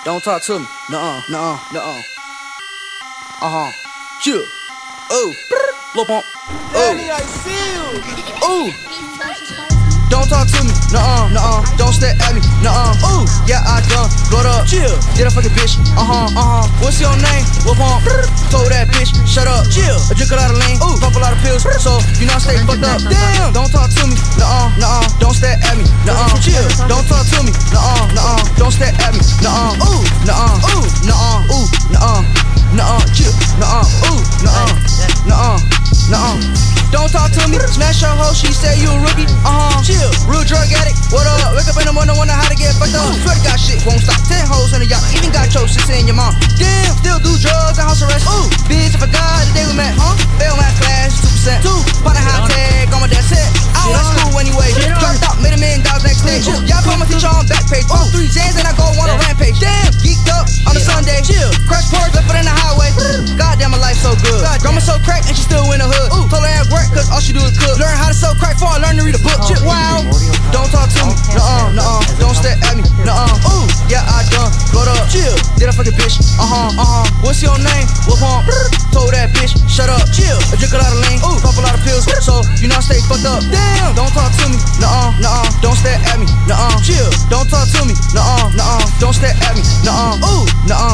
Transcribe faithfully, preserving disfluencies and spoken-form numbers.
Don't talk to me. Nuh-uh, nuh-uh, nuh-uh. Uh-huh. Chill. Oh. Lil Pump. Oh. I see you. Ooh. Don't talk to me. Nuh-uh, nuh-uh. Don't stare at me. Nuh-uh. Ooh. Yeah, I done. Blowed up. Chill. Did a fucking bitch. Uh-huh, uh-huh. What's your name? Lil Pump. Told that bitch, shut up. Chill. I drink a lot of lean. Ooh. Pop a lot of pills. So, you know I stay fucked up. Damn. Don't talk to me. Nuh-uh, nuh-uh. Don't stare at me. Nuh-uh. Chill. Don't talk to me. Nuh-uh, nuh-uh. Don't stare at me. Nuh-uh. Ooh. Nuh-uh. Ooh. Nuh-uh. Ooh. Nuh-uh. Nuh-uh. Chill. Nuh-uh. Ooh. Nuh-uh. Nuh-uh. Nuh-uh. Don't talk to me. Smash your hoe. She said you a rookie. Uh-huh. Chill. Real drug addict. What up? Wake up in the morning, wonder how to get fucked up. Swear to God, shit won't stop. Ten hoes in the yacht. Even got your sis in your mom. Damn. Still do drugs and house arrest. Ooh. Bitch, I forgot the day we met. Huh? Fail my class, two percent. Two. Bought a high tag on my dad's set. I was at school anyway. Dropped out, made a million dollars next day. Y'all call my teacher on back page. Oh, three Zans and I go on a rampage. Damn. Geeked up on a Sunday. Chill. Crash pork, left it in the highway. Goddamn, my life so good. Grandma so crack and she still in the hood. Ooh. Told her at work cause all she do is cook. Learn how to sew crack before I learn to read a book. Chip, wow. Don't talk to me. Nuh-uh, nuh-uh. Don't stare at me. Nuh-uh. Ooh. Yeah, I done. Blowed up. Chill. Did a fucking bitch. Uh-huh, uh-huh. What's your name? Lil Pump. Told that bitch, shut up. Chill. I drink a lot of lean. Ooh. Pop a lot of pills. So, you know I stay fucked up. Damn. Don't talk to me. Nuh-uh, nuh-uh. Don't stare at me. Nuh-uh. Chill. Don't talk to me. Nuh-uh, nuh-uh. Don't stare at me. Nuh-uh. Ooh. Nuh-uh.